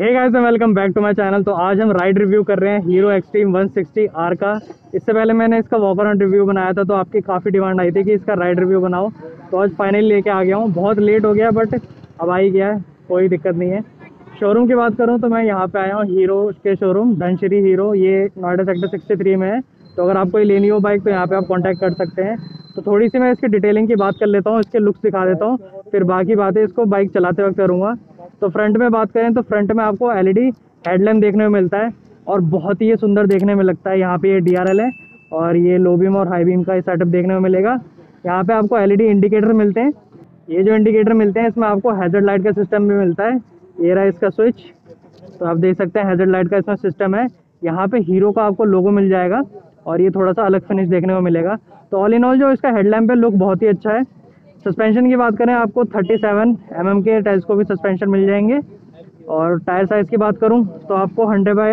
Hey guys, welcome back to my channel. तो आज हम राइड रिव्यू कर रहे हैं हीरो एक्सट्रीम 160 आर का। इससे पहले मैंने इसका वॉकर ऑन रिव्यू बनाया था, तो आपकी काफ़ी डिमांड आई थी कि इसका राइड रिव्यू बनाओ। तो आज फाइनली लेके आ गया हूँ। बहुत लेट हो गया बट अब आ ही गया है, कोई दिक्कत नहीं है। शोरूम की बात करूँ तो मैं यहाँ पे आया हूँ हीरो के शोरूम धनश्री हीरो, ये नोएडा सेक्टर 63 में है। तो अगर आपको लेनी हो बाइक तो यहाँ पे आप कांटेक्ट कर सकते हैं। तो थोड़ी सी मैं इसकी डिटेलिंग की बात कर लेता हूँ, इसके लुक्स दिखा देता हूँ, फिर बाकी बातें इसको बाइक चलाते वक्त करूँगा। तो फ्रंट में बात करें तो फ्रंट में आपको एलईडी हेडलैम्प देखने को मिलता है और बहुत ही ये सुंदर देखने में लगता है। यहाँ पे ये डीआरएल है और ये लो बीम और हाई बीम का सेटअप देखने को मिलेगा। यहाँ पे आपको एलईडी इंडिकेटर मिलते हैं। ये जो इंडिकेटर मिलते हैं इसमें आपको हैज़र्ड लाइट का सिस्टम भी मिलता है। ये रहा इसका स्विच, तो आप देख सकते हैं हैज़र्ड लाइट का इसमें सिस्टम है। यहाँ पे हीरो का आपको लोगो मिल जाएगा और ये थोड़ा सा अलग फिनिश देखने को मिलेगा। तो ऑल इन ऑल जो इसका हेडलैम्प है लुक बहुत ही अच्छा है। सस्पेंशन की बात करें आपको 37 mm के टेलीस्कोपिक सस्पेंशन मिल जाएंगे। और टायर साइज़ की बात करूं तो आपको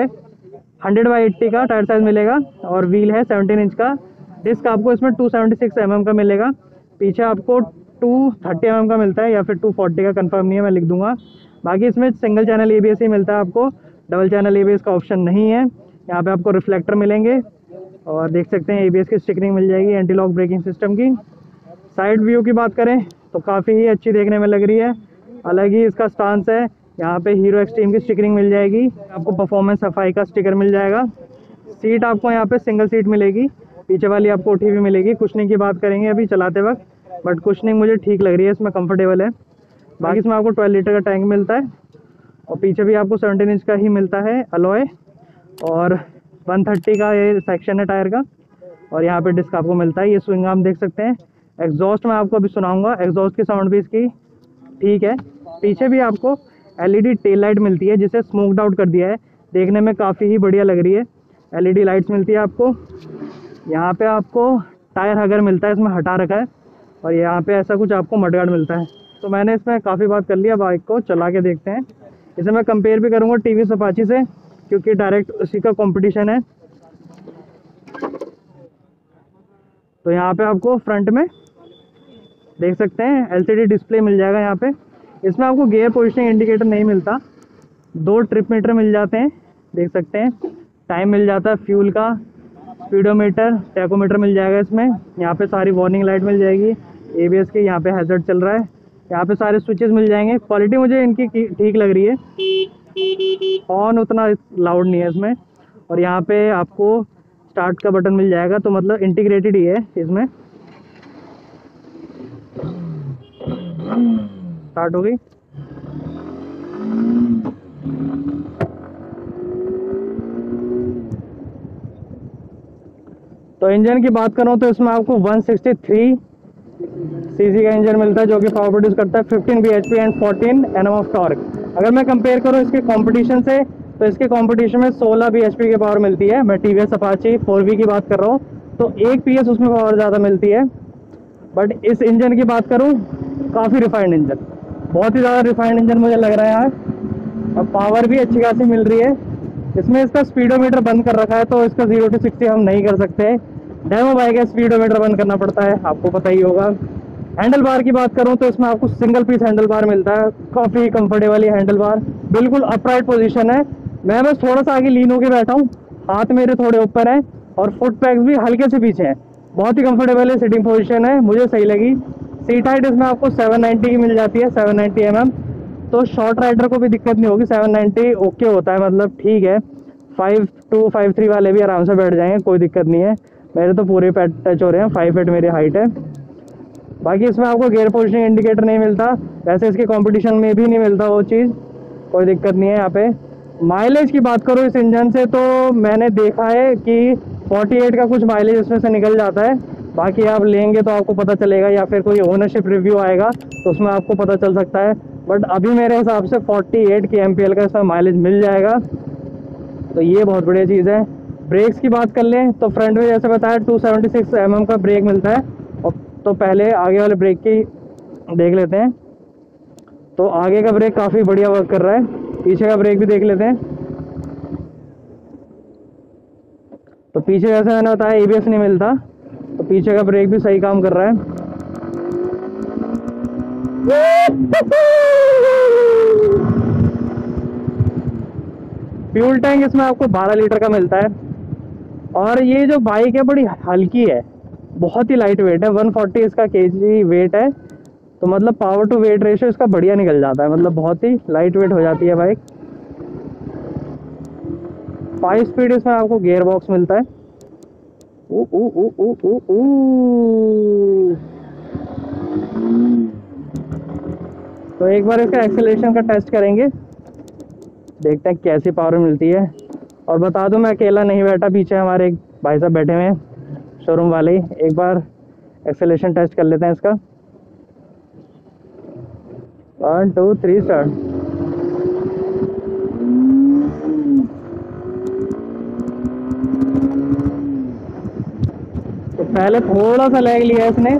100/80 का टायर साइज़ मिलेगा और व्हील है 17 इंच का। डिस्क आपको इसमें 276 mm का मिलेगा। पीछे आपको 230 mm का मिलता है या फिर 240 का, कंफर्म नहीं है, मैं लिख दूंगा। बाकी इसमें सिंगल चैनल ABS ही मिलता है आपको, डबल चैनल ABS का ऑप्शन नहीं है। यहाँ पे आपको रिफ्लेक्टर मिलेंगे और देख सकते हैं ABS की स्टिकरिंग मिल जाएगी एंटी लॉक ब्रेकिंग सिस्टम की। साइड व्यू की बात करें तो काफ़ी ही अच्छी देखने में लग रही है, अलग ही इसका स्टांस है। यहाँ पे हीरो एक्सट्रीम की स्टिकरिंग मिल जाएगी, आपको परफॉर्मेंस सफाई का स्टिकर मिल जाएगा। सीट आपको यहाँ पे सिंगल सीट मिलेगी, पीछे वाली आपको उठी हुई मिलेगी। कुशनिंग की बात करेंगे अभी चलाते वक्त, बट कुशनिंग मुझे ठीक लग रही है, इसमें कंफर्टेबल है। बाकी इसमें आपको 12 लीटर का टैंक मिलता है और पीछे भी आपको 17 इंच का ही मिलता है अलॉय और 130 का ये सेक्शन है टायर का। और यहाँ पे डिस्क आपको मिलता है। ये स्विंग आर्म देख सकते हैं। एग्जॉस्ट मैं आपको अभी सुनाऊंगा, एग्जॉस्ट की साउंड भी इसकी ठीक है। पीछे भी आपको LED टेल लाइट मिलती है जिसे स्मोक्ड आउट कर दिया है, देखने में काफ़ी ही बढ़िया लग रही है। LED लाइट्स मिलती है आपको। यहाँ पे आपको टायर हगर मिलता है, इसमें हटा रखा है। और यहाँ पे ऐसा कुछ आपको मडगार्ड मिलता है। तो मैंने इसमें काफ़ी बात कर लिया, बाइक को चला के देखते हैं। इसे मैं कंपेयर भी करूँगा TVS अपाची से, क्योंकि डायरेक्ट उसी का कंपटीशन है। तो यहाँ पे आपको फ्रंट में देख सकते हैं LCD डिस्प्ले मिल जाएगा। यहाँ पे इसमें आपको गियर पोजिशनिंग इंडिकेटर नहीं मिलता, 2 ट्रिप मीटर मिल जाते हैं, देख सकते हैं। टाइम मिल जाता है फ्यूल का, स्पीडोमीटर, टैकोमीटर मिल जाएगा इसमें। यहाँ पे सारी वार्निंग लाइट मिल जाएगी ABS की। यहाँ पे हैज़र्ड चल रहा है। यहाँ पे सारे स्विचेस मिल जाएंगे। क्वालिटी मुझे इनकी ठीक लग रही है, हॉर्न उतना लाउड नहीं है इसमें। और यहाँ पे आपको स्टार्ट का बटन मिल जाएगा, तो मतलब इंटीग्रेटेड ही है इसमें। स्टार्ट हो गई। तो इंजन की बात करूं तो इसमें आपको 163 सीसी का इंजन मिलता है, जो कि पावर प्रोड्यूस करता है 15 bhp and 14 Nm of torque. अगर मैं कंपेयर करूं इसके कंपटीशन से तो इसके कंपटीशन में 16 bhp की पावर मिलती है। मैं TVS अपाची 4V की बात कर रहा हूं तो 1 PS उसमें पावर ज़्यादा मिलती है। बट इस इंजन की बात करूं, काफ़ी रिफाइंड इंजन, बहुत ही ज़्यादा रिफाइंड इंजन मुझे लग रहा है यार। और पावर भी अच्छी खासी मिल रही है। इसमें इसका स्पीडोमीटर बंद कर रखा है, तो इसका 0 to 60 हम नहीं कर सकते। डेमो बाइक है, स्पीडोमीटर बंद करना पड़ता है, आपको पता ही होगा। हैंडल बार की बात करूं तो इसमें आपको सिंगल पीस हैंडल बार मिलता है, काफ़ी कंफर्टेबल हैंडल बार, बिल्कुल अपराइट पोजीशन है। मैं बस थोड़ा सा आगे लीन होकर बैठा हूँ, हाथ मेरे थोड़े ऊपर है और फुट पैक्स भी हल्के से पीछे हैं। बहुत ही कंफर्टेबल है, सिटिंग पोजीशन है, मुझे सही लगी। सीट हाइट इसमें आपको 790 की मिल जाती है, 790 mm। तो शॉर्ट राइडर को भी दिक्कत नहीं होगी, 790 ओके होता है, मतलब ठीक है। 5'2", 5'3" वाले भी आराम से बैठ जाएंगे, कोई दिक्कत नहीं है। मेरे तो पूरे पैड टच हो रहे हैं, 5 फीट मेरी हाइट है। बाकी इसमें आपको गियर पोजिशनिंग इंडिकेटर नहीं मिलता, वैसे इसके कंपटीशन में भी नहीं मिलता वो चीज़, कोई दिक्कत नहीं है यहाँ पे। माइलेज की बात करूँ इस इंजन से तो मैंने देखा है कि 48 का कुछ माइलेज इसमें से निकल जाता है। बाकी आप लेंगे तो आपको पता चलेगा, या फिर कोई ओनरशिप रिव्यू आएगा तो उसमें आपको पता चल सकता है। बट अभी मेरे हिसाब से 48 की MPL का इसमें माइलेज मिल जाएगा, तो ये बहुत बढ़िया चीज़ है। ब्रेक्स की बात कर लें तो फ्रंट में जैसे बताया 276 mm का ब्रेक मिलता है। और तो पहले आगे वाले ब्रेक की देख लेते हैं। तो आगे का ब्रेक काफ़ी बढ़िया वर्क कर रहा है, पीछे का ब्रेक भी देख लेते हैं। तो पीछे जैसे मैंने बताया ABS नहीं मिलता, तो पीछे का ब्रेक भी सही काम कर रहा है। फ्यूल टैंक इसमें आपको 12 लीटर का मिलता है। और ये जो बाइक है बड़ी हल्की है, बहुत ही लाइट वेट है, 140 इसका केजी वेट है। तो मतलब पावर टू वेट रेशियो इसका बढ़िया निकल जाता है, मतलब बहुत ही लाइट वेट हो जाती है बाइक। 5 स्पीड इसमें आपको गियर बॉक्स मिलता है। ऊ ऊ ऊ ऊ ऊ ऊ। तो एक बार इसका एक्सेलरेशन का टेस्ट करेंगे, देखते हैं कैसी पावर मिलती है। और बता दूं मैं अकेला नहीं बैठा, पीछे हमारे एक भाई साहब बैठे हुए हैं शोरूम वाले ही। एक बार एक्सेलरेशन टेस्ट कर लेते हैं इसका। 1 2 3 स्टार्ट। तो पहले थोड़ा सा लैग लिया इसने,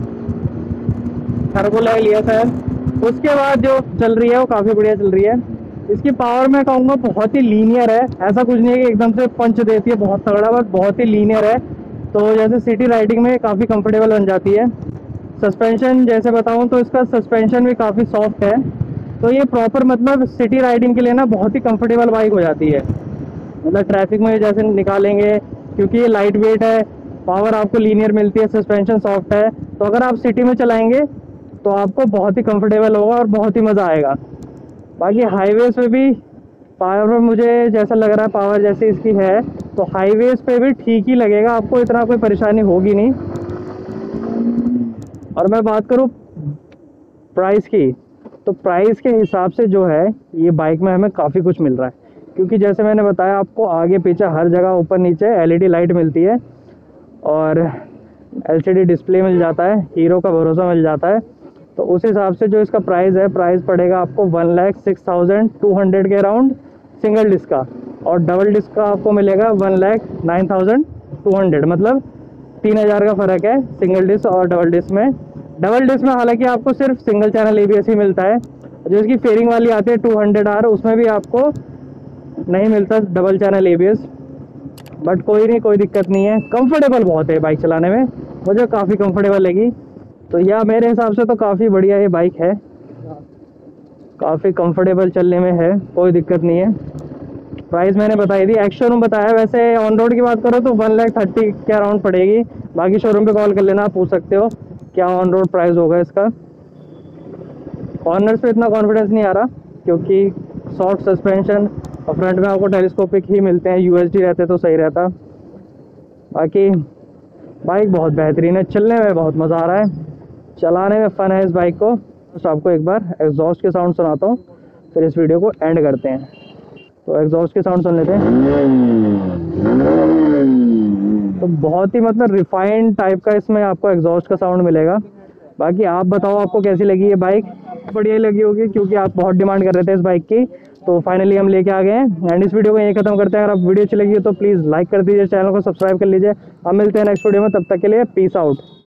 टर्बो लैग लिया शायद, उसके बाद जो चल रही है वो काफ़ी बढ़िया चल रही है। इसकी पावर मैं कहूँगा बहुत ही लीनियर है, ऐसा कुछ नहीं है कि एकदम से पंच देती है बहुत तगड़ा, बट बहुत ही लीनियर है। तो जैसे सिटी राइडिंग में काफ़ी कंफर्टेबल बन जाती है। सस्पेंशन जैसे बताऊँ तो इसका सस्पेंशन भी काफ़ी सॉफ्ट है। तो ये प्रॉपर मतलब सिटी राइडिंग के लिए ना बहुत ही कंफर्टेबल बाइक हो जाती है। मतलब ट्रैफिक में जैसे निकालेंगे, क्योंकि ये लाइट वेट है, पावर आपको लीनियर मिलती है, सस्पेंशन सॉफ्ट है। तो अगर आप सिटी में चलाएंगे तो आपको बहुत ही कंफर्टेबल होगा और बहुत ही मज़ा आएगा। बाकी हाईवेज पे भी पावर मुझे जैसा लग रहा है, पावर जैसी इसकी है, तो हाईवेज पे भी ठीक ही लगेगा आपको, इतना कोई परेशानी होगी नहीं। और मैं बात करूँ प्राइस की, तो प्राइस के हिसाब से जो है ये बाइक में हमें काफ़ी कुछ मिल रहा है। क्योंकि जैसे मैंने बताया आपको, आगे पीछे हर जगह ऊपर नीचे एलईडी लाइट मिलती है और एलसीडी डिस्प्ले मिल जाता है, हीरो का भरोसा मिल जाता है। तो उस हिसाब से जो इसका प्राइस है, प्राइस पड़ेगा आपको 1,06,200 के अराउंड सिंगल डिस्क का। और डबल डिस्क का आपको मिलेगा 1,09,200, मतलब 3,000 का फ़र्क है सिंगल डिस्क और डबल डिस्क में। डबल डिस्क में हालांकि आपको सिर्फ सिंगल चैनल एबीएस ही मिलता है। जो इसकी फेयरिंग वाली आती है 200R, उसमें भी आपको नहीं मिलता डबल चैनल एबीएस। बट कोई नहीं, कोई दिक्कत नहीं है, कंफर्टेबल बहुत है बाइक चलाने में, मुझे काफ़ी कंफर्टेबल लगी। तो यह मेरे हिसाब से तो काफ़ी बढ़िया ये बाइक है, काफ़ी कंफर्टेबल चलने में है, कोई दिक्कत नहीं है। प्राइस मैंने बताई दी, एक्स शोरूम बताया। वैसे ऑन रोड की बात करो तो 1,30,000 के अराउंड पड़ेगी। बाकी शोरूम पे कॉल कर लेना, आप पूछ सकते हो क्या ऑन रोड प्राइस होगा इसका। कॉर्नर्स पे इतना कॉन्फिडेंस नहीं आ रहा, क्योंकि सॉफ्ट सस्पेंशन और फ्रंट में आपको टेलीस्कोपिक ही मिलते हैं, यूएसडी रहते तो सही रहता। बाकी बाइक बहुत बेहतरीन है, चलने में बहुत मज़ा आ रहा है, चलाने में फ़न है इस बाइक को। तो आपको एक बार एग्जॉस्ट के साउंड सुनाता हूँ, फिर इस वीडियो को एंड करते हैं। तो एग्जॉस्ट के साउंड सुन लेते हैं। तो बहुत ही मतलब रिफाइंड टाइप का इसमें आपको एग्जॉस्ट का साउंड मिलेगा। बाकी आप बताओ आपको कैसी लगी ये बाइक। बढ़िया लगी होगी, क्योंकि आप बहुत डिमांड कर रहे थे इस बाइक की। तो फाइनली हम लेके आ गए हैं, एंड इस वीडियो को यहीं खत्म करते हैं। अगर आप वीडियो अच्छी लगी हो तो प्लीज़ लाइक कर दीजिए, चैनल को सब्सक्राइब कर लीजिए। हम मिलते हैं नेक्स्ट वीडियो में, तब तक के लिए पीस आउट।